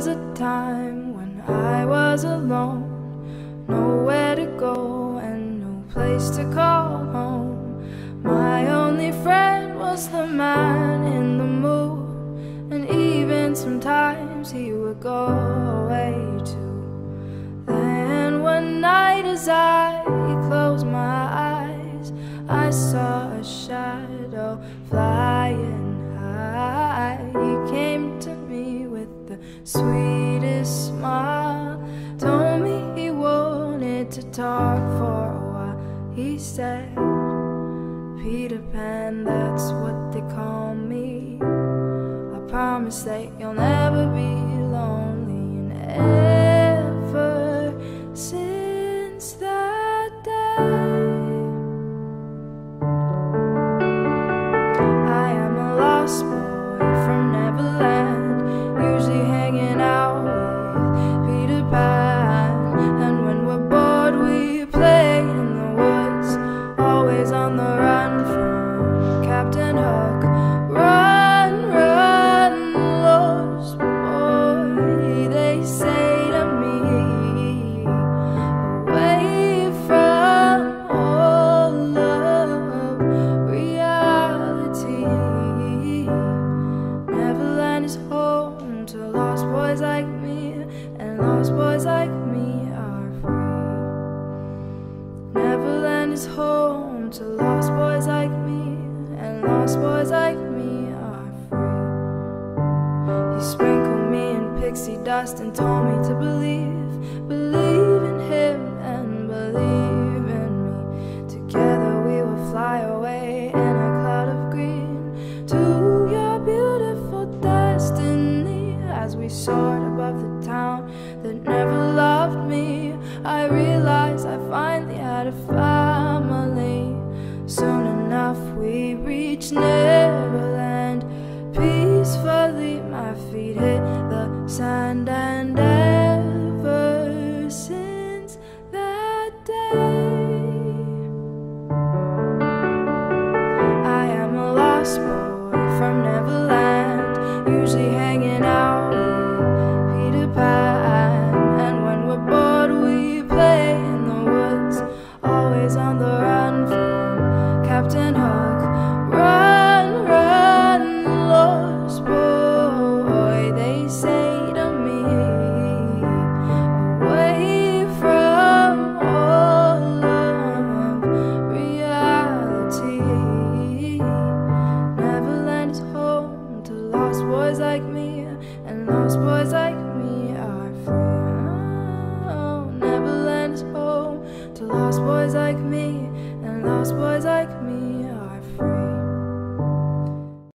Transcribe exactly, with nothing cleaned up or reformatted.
was a time when I was alone, nowhere to go and no place to call home. My only friend was the man in the moon, and even sometimes he would go away too. Then one night as I closed my eyes, I saw a shadow flying high. He came to me with the sweetest smile, told me he wanted to talk for a while. He said, "Peter Pan, that's what they call me. I promise that you'll never be lonely." And ever since that day, I am a lost boy from Neverland, usually hanging out with Peter Pan. And when we're bored we play in the woods, always on the run from Captain Hook. Run, run, lost boy, they say to me, away from all of reality. Neverland is home to lost boys like me, and lost boys like me are free. Neverland is home to lost boys like me, and lost boys like me are free. He sprinkled me in pixie dust and told me to believe, believe in him and believe in me. Together we will fly away in a cloud of green to your beautiful destiny. As we soared above the town that never loved me, I realized I finally had a family. Soon enough we reached Neverland. Peacefully my feet hit the sand, and ever since that day, I am a lost boy from Neverland, usually hanging out with Peter Pan. And when we're bored we play in the woods, always on the run from Captain Hook. Run, run, lost boy, they say to me, away from all of reality. Neverland is home to lost boys like me, and lost boys like me are free. Oh, Neverland is home to lost boys like me, and lost boys like me